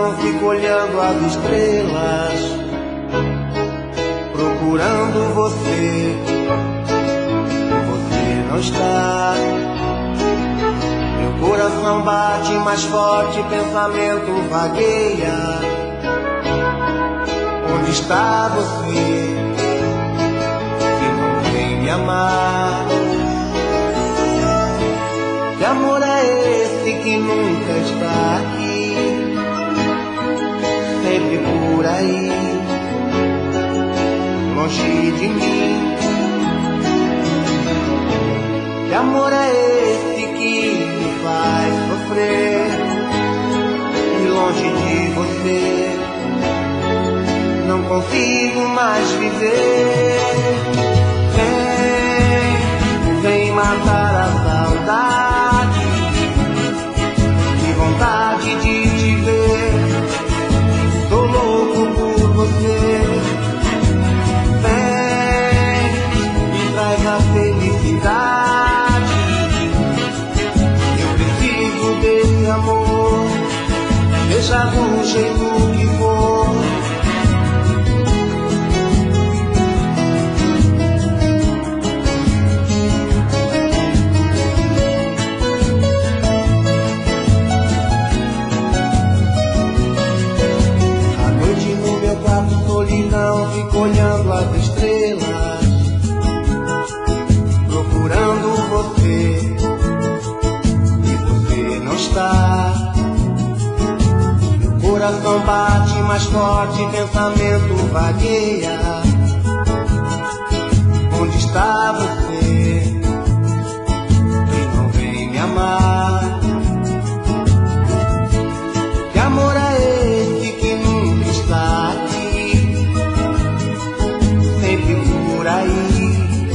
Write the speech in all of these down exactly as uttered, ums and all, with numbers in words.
solidão, fico olhando as estrelas, procurando você, e você não está. Meu coração bate mais forte, pensamento vagueia. Onde está você, que não vem me amar? Que amor é esse que nunca está aqui, sempre por aí, longe de mim? Que amor é esse que me faz sofrer, e longe de você não consigo mais viver? Vem, vem matar a saudade, que vontade de te ver, tô louco por você. Vem, me traz a felicidade, eu preciso desse amor, seja do jeito que for. Solidão, fico olhando as estrelas, procurando você, e você não está. Meu coração bate mais forte, pensamento vagueia. Onde está você, que não vem me amar? Que amor é esse que nunca está aqui, por aí,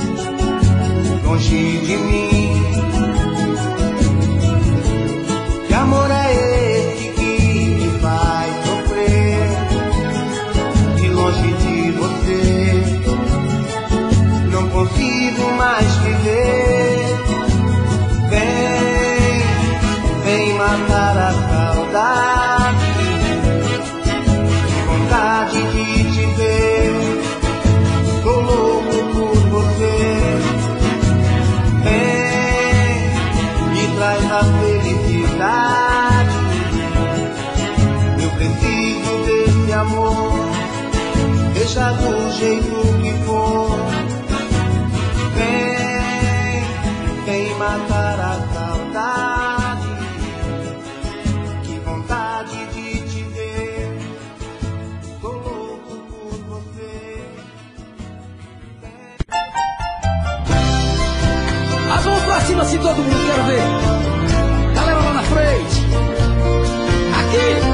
longe de mim? Que amor é esse que me faz sofrer, e longe de você não consigo mais viver? Vem, vem matar a saudade, que vontade de te ver, tô louco por você. Vem, me traz a felicidade, eu preciso desse amor, deixa do jeito que for. Vem, vem matar a saudade, que vontade de te ver, tô louco por você. As mãos pra cima assim, todo mundo, quero ver. Galera lá na frente. Aqui.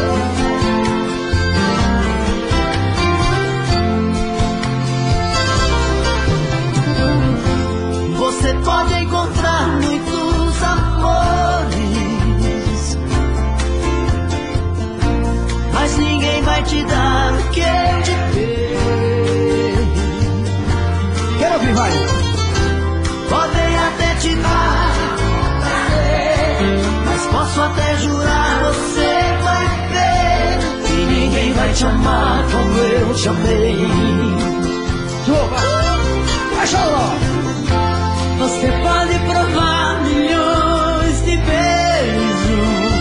Você pode encontrar muitos amores, mas ninguém vai te dar o que eu te dei. Quero ouvir, vai. Podem até te dar prazer, mas posso até jurar, você vai ver que ninguém vai te amar como eu te amei. Vai, Xaló. Você pode provar milhões de beijos,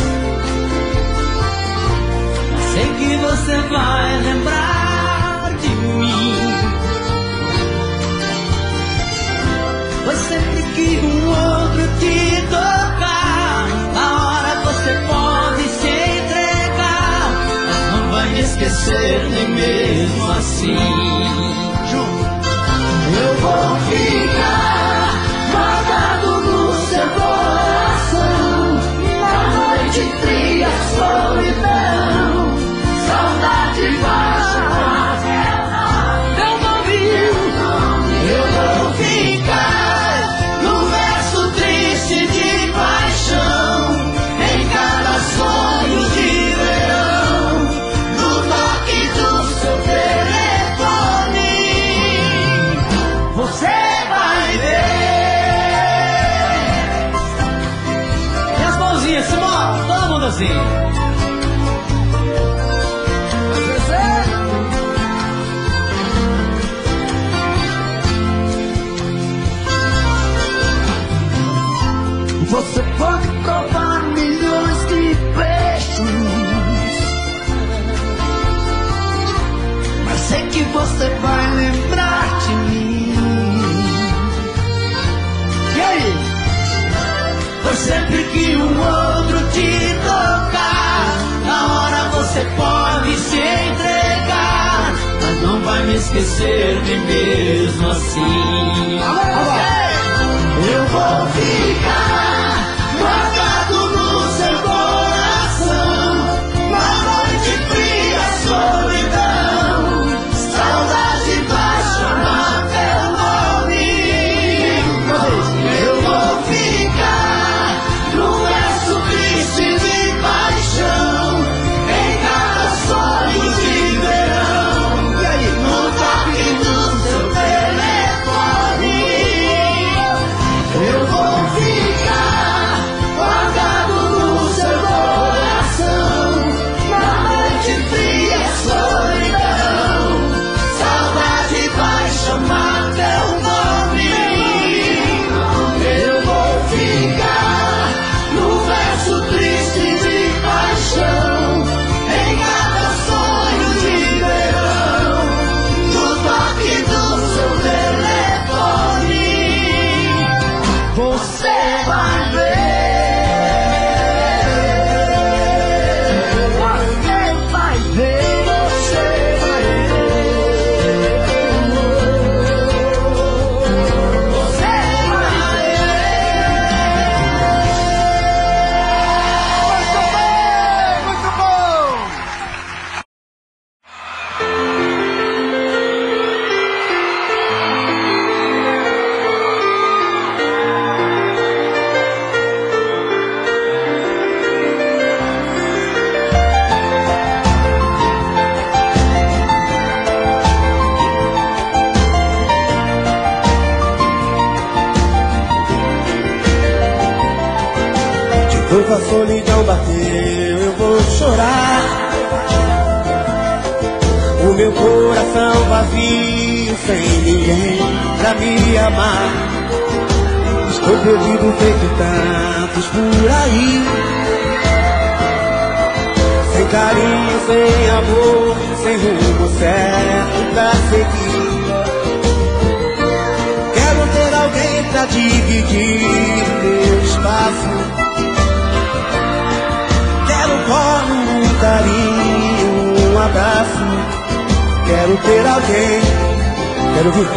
sei que você vai lembrar de mim. Pois sempre que um outro te tocar, na hora você pode se entregar, mas não vai me esquecer nem mesmo assim. Eu vou ficar guardado no seu coração, na noite fria, solidão, saudade baixa, eu não vi. Eu vou ficar no verso triste de paixão, em cada sonho de verão, no toque do seu telefone. você pode se entregar, mas não vai me esquecer nem mesmo assim. Eu vou ficar guardado no seu coração, na noite fria, solidão, saudade vai chamar teu nome. Eu vou ficar no verso triste de paixão, em cada sonho de verão, no toque do seu telefone. Eu vou ficar guardado no seu coração, na noite fria, solidão, saudade vai chamar teu nome. Eu vou ficar no verso triste de paixão, em cada sonho de verão, no toque do seu telefone. Você vai ver, você vai ver, você vai ver, você vai ver. Muito bom! De novo a solidão bateu, eu vou chorar. O meu coração vazio, sem ninguém pra me amar. Estou perdido feito tantos por aí, sem carinho, sem amor, sem rumo certo pra seguir. Quero ter alguém pra dividir meu espaço. Quero um colo, um carinho, um abraço. Quero ter alguém. Quero ouvir.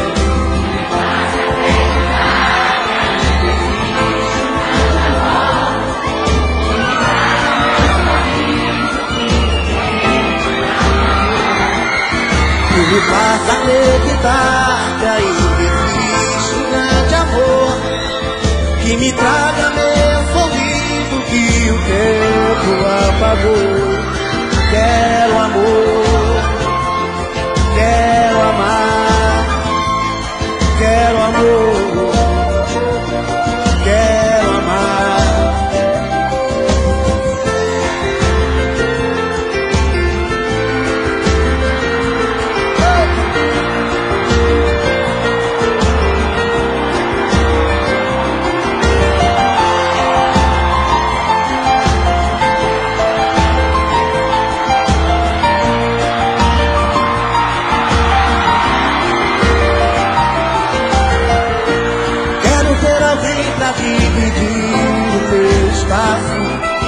Que me faça acreditar que ainda existe um grande amor, que me traga meu sorriso que o tempo apagou. Quero amor, quero amar, quero amor, quero amar. Pra dividir o meu espaço.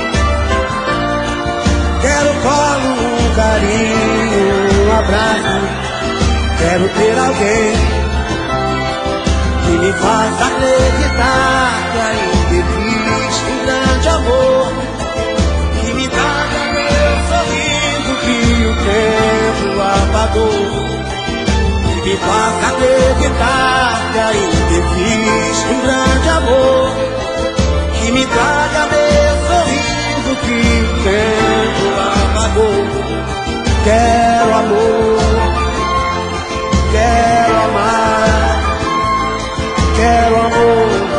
Quero colo, um carinho, um abraço. Quero ter alguém que me faça acreditar que ainda existe um grande amor, que me traga meu sorriso que o tempo apagou, que me faça acreditar que ainda existe um grande amor, que me traga meu sorriso que o tempo apagou. Quero amor, quero amar, quero amor.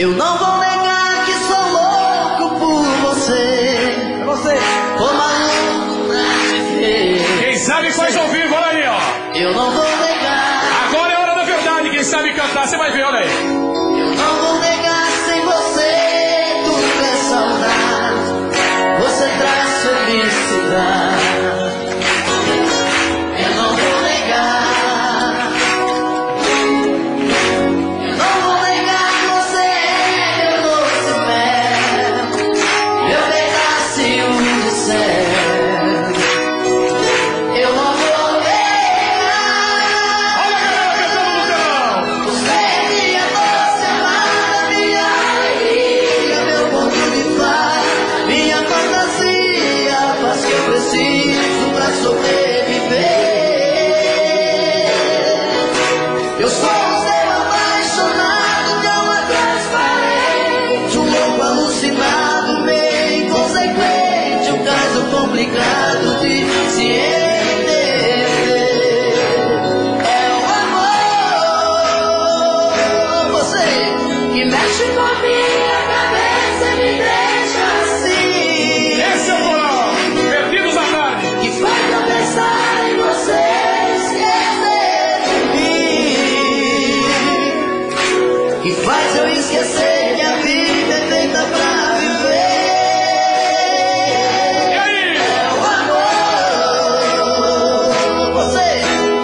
Eu não vou negar que sou louco por você. É você. Tô maluco pra te ver. Quem sabe faz ao vivo, olha aí, ó. Eu não vou negar. Agora é hora da verdade, quem sabe cantar, você vai ver, olha aí. Eu não vou negar, sem você tudo é saudade. Você traz felicidade. Eu não vou negar. Eu não vou negar que você é meu doce mel, meu pedacinho de céu. Eu não vou negar. Olha a galera cantando no telão. Você é minha doce amada, minha alegria, meu ponto de paz, minha fantasia, a paz que eu preciso pra sobreviver. Eu sou um ser apaixonado de alma transparente, um louco alucinado, meio inconsequente, um caso complicado de se entender. É o amor, você que mexe com a minha cabeça e me deixa assim, Esse é o coral, Perdidos à Tarde. que faz eu pensar em você, esquecer de mim, que faz eu esquecer que a vida é feita pra viver. E aí? É o amor, você.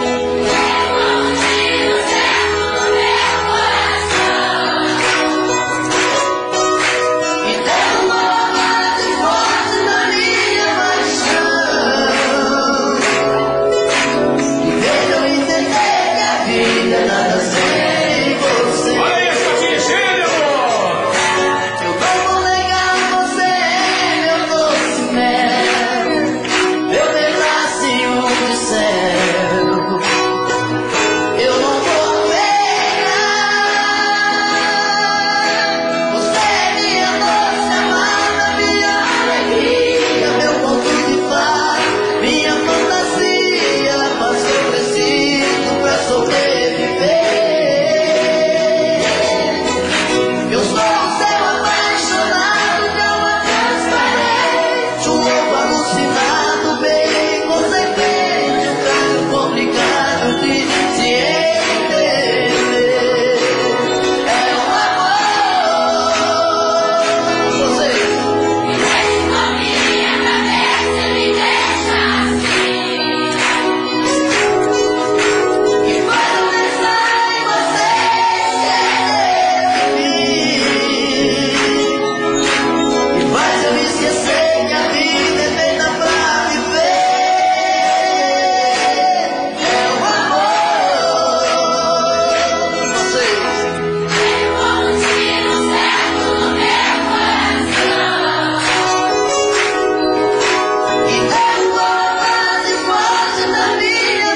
E tem uma base forte na minha paixão, que fez eu entender que a vida é nada sem você. Olha aí, essa patinha cheia de amor. Eu não vou negar, você é meu doce mel, meu pedacinho de céu. Eu não vou negar. Você é minha doce amada, minha alegria, meu ponto de paz, minha fantasia, a paz que eu preciso pra sobreviver. Eu sou um ser apaixonado de alma transparente, um louco alucinado, bem inconsequente, um caso complicado de se entender. É o amor, você que mexe com a minha cabeça e me deixa assim, que faz eu pensar em você, esquecer de mim, que faz eu esquecer que a vida é feita pra viver. É o amor, você. Como tiro certo no meu coração, e tem uma base forte na minha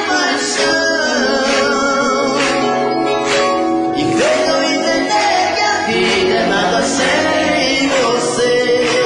paixão, que fez eu entender que a vida é nada sem você.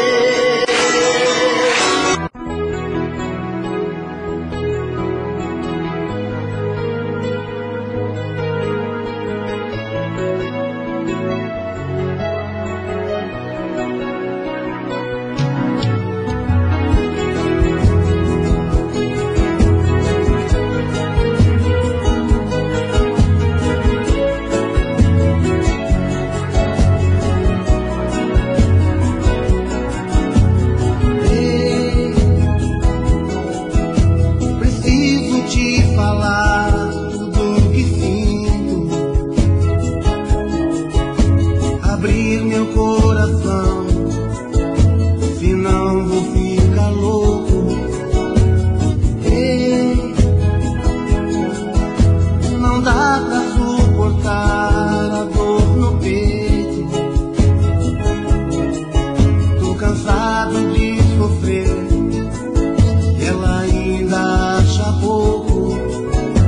Preciso te falar tudo que sinto, abrir meu coração, senão vou ficar louco. Ei, não dá pra suportar a dor no peito, tô cansado de sofrer, ela ainda acha pouco.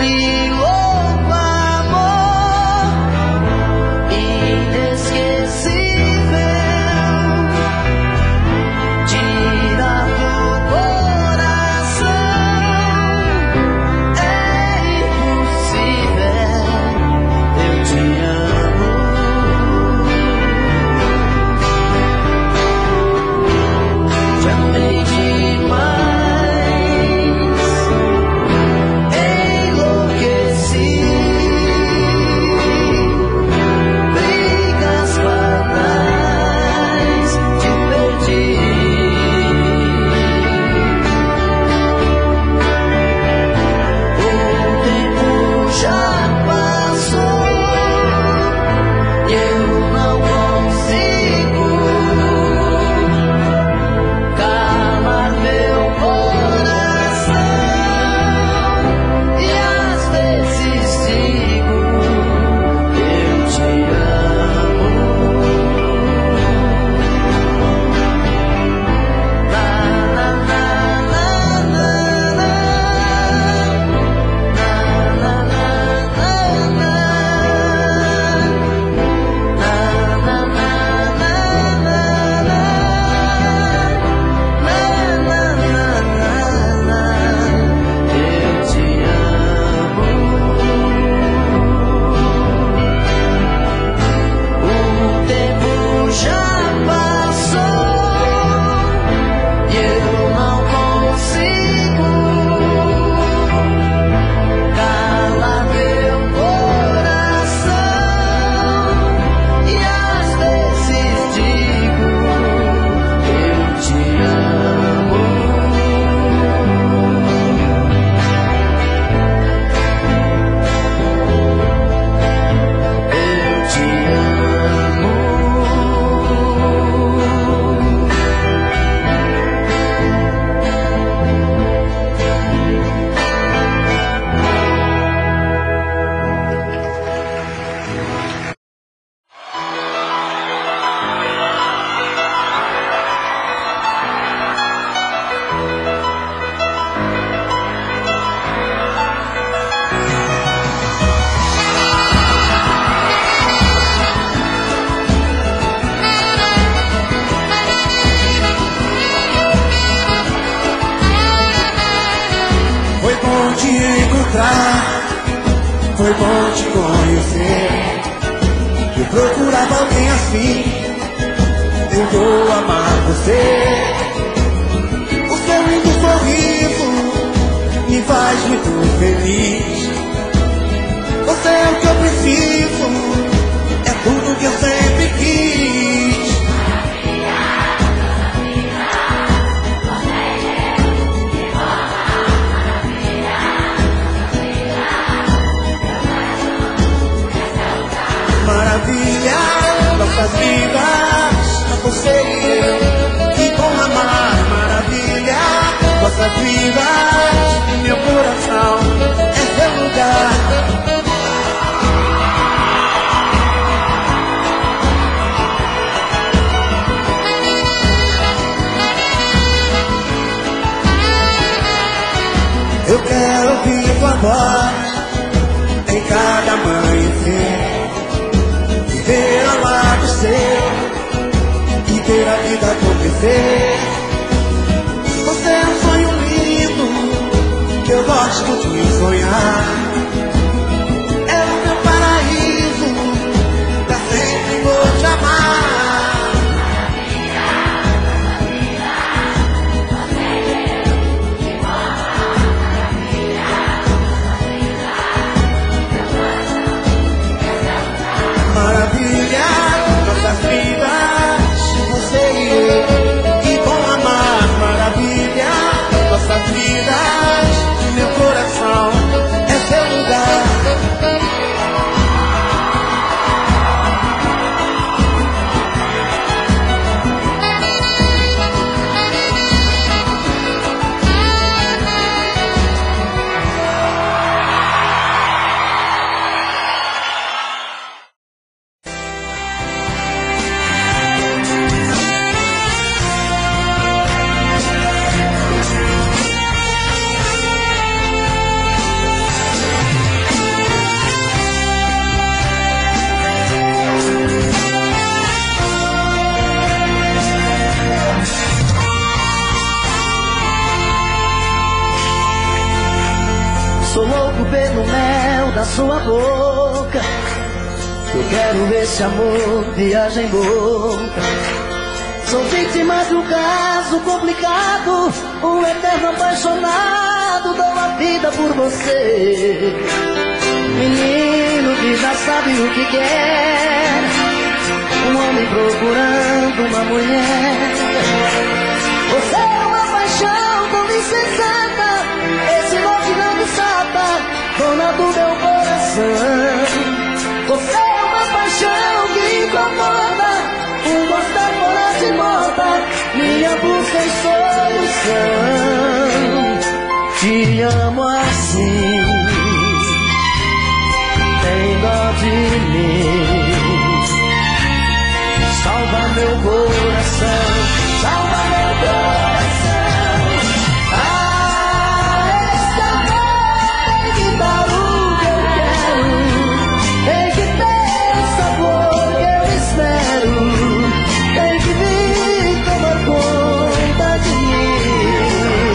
Foi bom te conhecer. Eu procurava alguém assim, eu vou amar você. O seu lindo sorriso me faz muito feliz. Você é o que eu preciso, é tudo que eu sempre quis. Maravilha, nossas vidas, você e eu, que bom amar. Maravilha, nossas vidas, meu coração é seu lugar. Eu quero ouvir tua voz em cada amanhecer, ver ao lado seu e ver a vida acontecer. Você é um sonho lindo que eu gosto de sonhar. É o meu paraíso, pra sempre vou te amar. Maravilha, nossas vidas, você e eu, que bom amar. Maravilha, nossas vidas, meu coração é seu sou louco pelo mel da sua boca. Eu quero ver esse amor viagem louca. Sou vítima de um caso complicado, um eterno apaixonado, dou a vida por você. Menino que já sabe o que quer, um homem procurando uma mulher. Você é uma paixão tão insensata, esse lote não me salta, dona do meu coração. Você é uma paixão que incomoda, um gostar fora de moda, minha busca em solução. Te amo assim, tem dó de mim. Salva meu coração, salva meu coração. Ah, esse amor tem que dar o que eu quero, tem que ter o sabor que eu espero, tem que vir tomar conta de mim.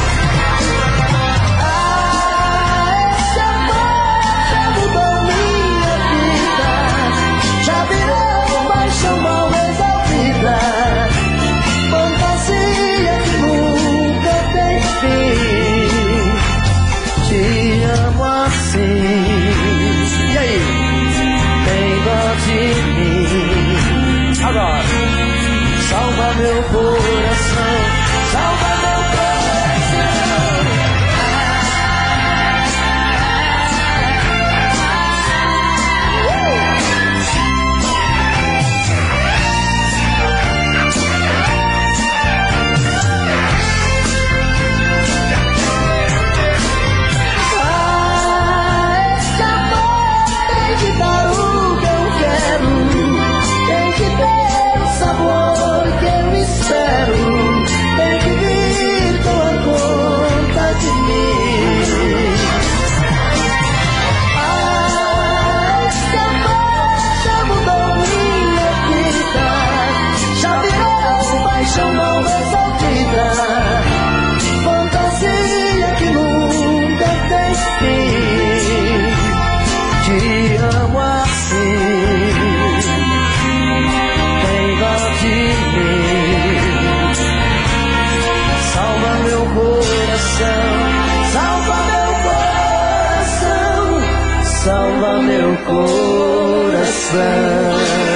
Ah, esse amor já mudou minha vida, já virou paixão mal resolvida, fantasia que nunca tem fim. Te amo assim. E aí? Tem dó de mim. Agora, salva meu coração, salva meu coração. Ah, esse amor tem que dar o que eu quero, tem que ter o sabor que eu espero, tem que vir tomar conta de mim. Ah, esse amor já mudou minha vida, já virou paixão mal resolvida, fantasia que nunca tem fim. Te amo assim, tem dó de mim. Salva meu coração, salva meu coração, salva meu coração.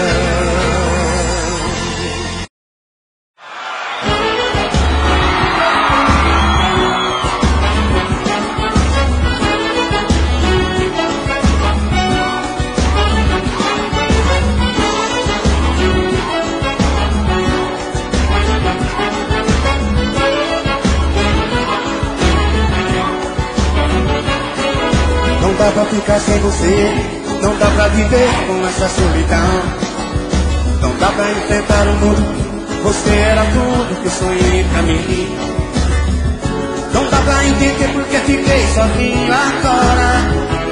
Não dá pra ficar sem você, não dá pra viver com essa solidão. Não dá pra enfrentar o mundo, você era tudo que eu sonhei pra mim. Não dá pra entender porque fiquei sozinho agora.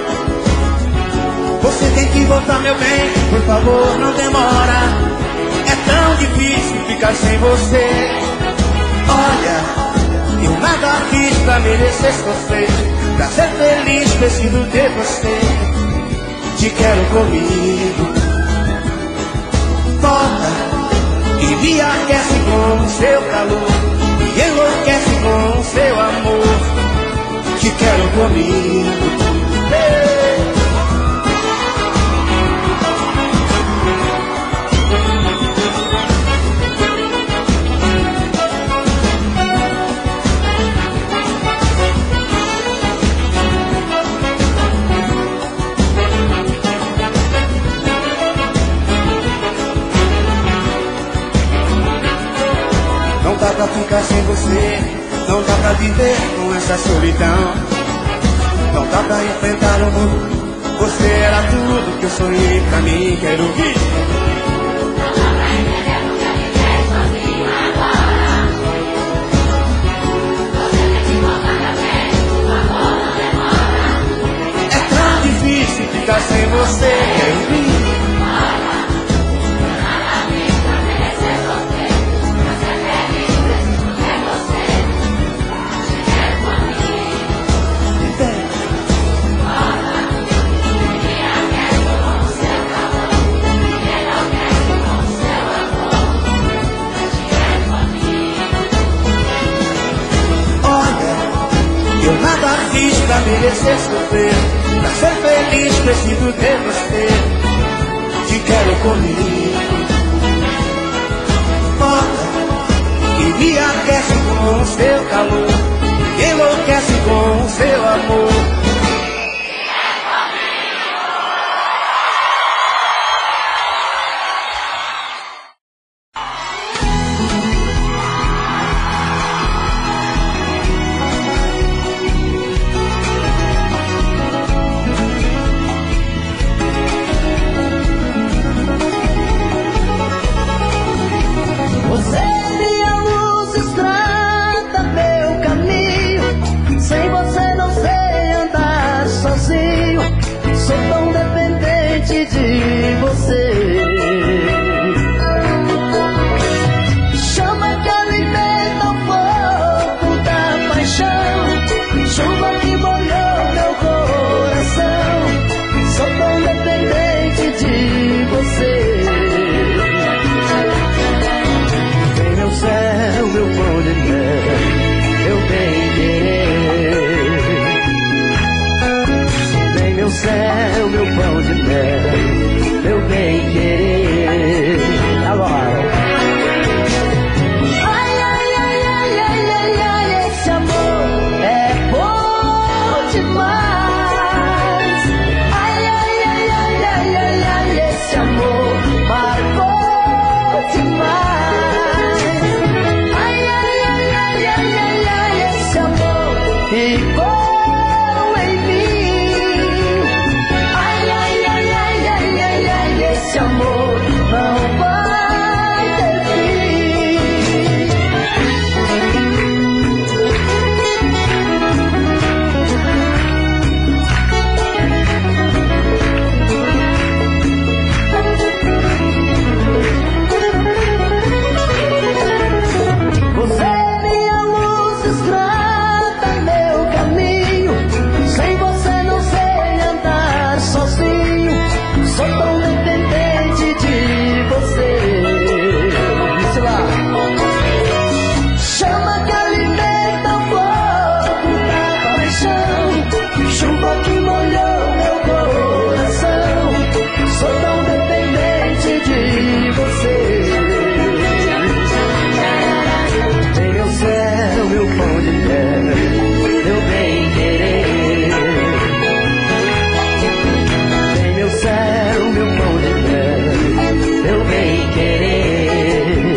Você tem que voltar, meu bem, por favor, não demora. É tão difícil ficar sem você. Olha, eu nada fiz pra merecer você, pra ser feliz preciso ter você. Te quero comigo, volta e me aquece com o seu calor, me enlouquece com o seu amor. Te quero comigo. Hey. Não dá pra ficar sem você, não dá pra viver com essa solidão. Não dá pra enfrentar o mundo, você era tudo que eu sonhei pra mim. Quero ouvir. É tão difícil ficar sem você. Quero ouvir. pra merecer sofrer. Pra ser feliz preciso ter você. Te quero comigo. Moda que me aquece com o seu calor, me enlouquece com o seu amor. Céu, meu pão de mel, meu bem querer. Agora. Ai, ai, ai, ai, ai, ai, ai, esse amor é bom demais. Ai, ai, ai, ai, ai, ai, ai, esse amor marcou demais. Ai, ai, ai, ai, ai, ai, ai, esse amor ficou. Esse amor não vai ter fim. Você é minha luz, estrada, meu caminho. Sem você não sei andar sozinho. Sou tão dependente de você. Isso lá. Chama que alimenta o fogo da paixão. Chuva que molhou meu coração. Sou tão dependente de você. Tem meu céu, meu pão de mel, meu bem querer. Tem meu céu, meu pão de mel, meu bem querer.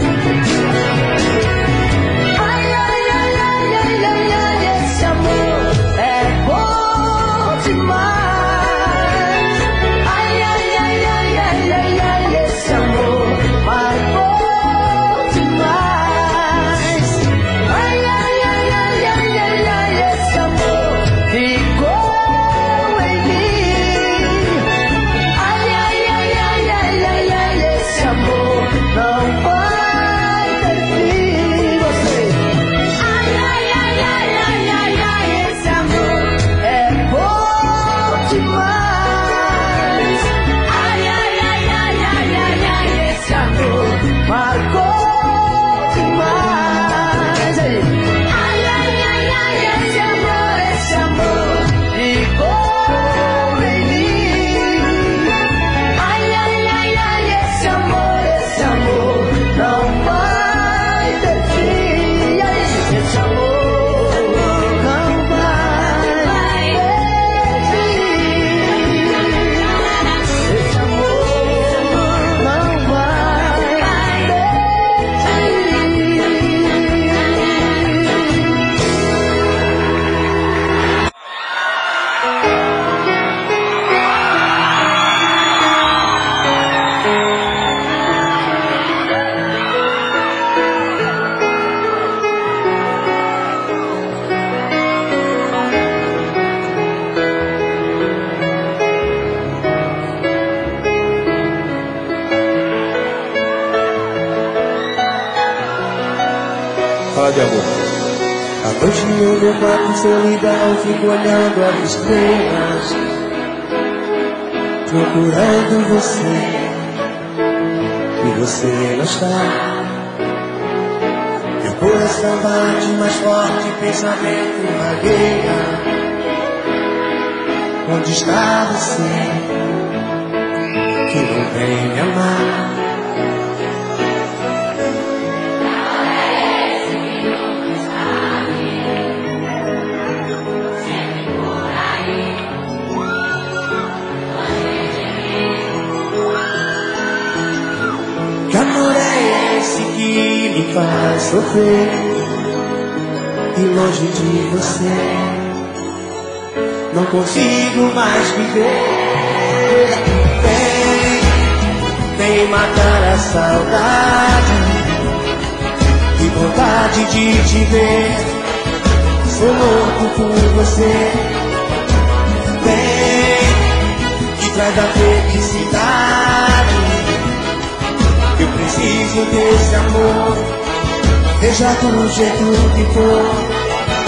Ai, ai, ai, ai, ai, ai, ai, esse amor é bom demais. Ai, ai, ai, ai, ai, ai, ai, esse amor marcou demais. Ai, ai, ai, ai, ai, ai, ai, esse amor ficou em mim. Ai, ai, ai, ai, ai, ai, ai, esse amor não vai ter fim. Você. Ai, ai, ai, ai, ai, ai, ai, esse amor é bom demais. Ai, ai, ai, ai, ai, ai, ai, esse amor marcou demais. Aí. Ai, ai, ai, ai, esse amor, esse amor ficou em mim. Ai, ai, ai, ai, esse amor, esse amor não vai ter fim. E aí, esse amor não vai ter fim. Esse amor não vai ter fim. Fala de amor. À noite eu meu quarto solidão, fico olhando as estrelas, procurando você, e você não está. Meu coração bate mais forte, pensamento vagueia. Onde está você que não vem me amar? Que amor é esse que me faz sofrer e longe de você não consigo mais viver? Vem, vem matar a saudade e vontade de te ver. Sou louco por você. Vem, que traz a felicidade. Eu preciso desse amor, seja do jeito que for.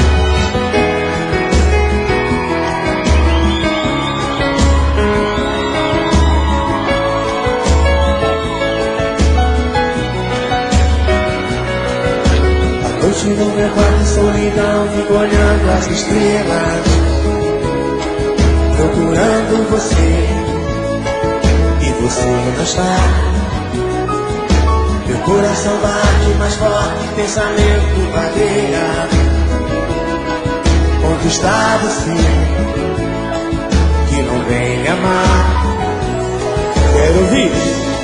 Hoje no meu quarto de solidão fico olhando as estrelas, procurando você, e você não está. Meu coração bate mais forte, pensamento vagueia. Onde está você que não vem me amar? Quero ouvir.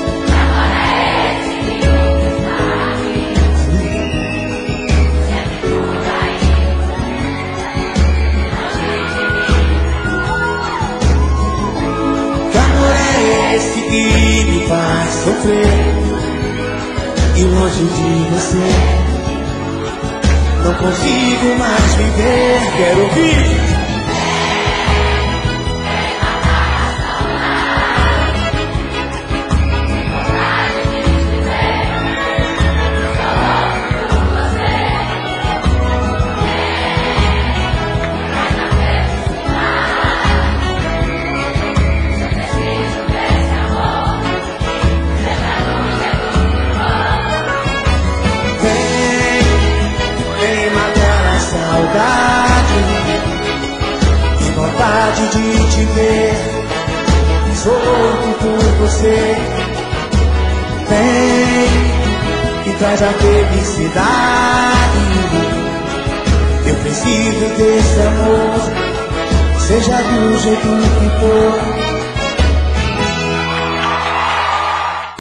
Esse que me faz sofrer e longe de você não consigo mais viver. Quero ouvir. E vontade de te ver. Sou louco por você. Vem, que traz a felicidade. Eu preciso desse amor, seja do jeito que for.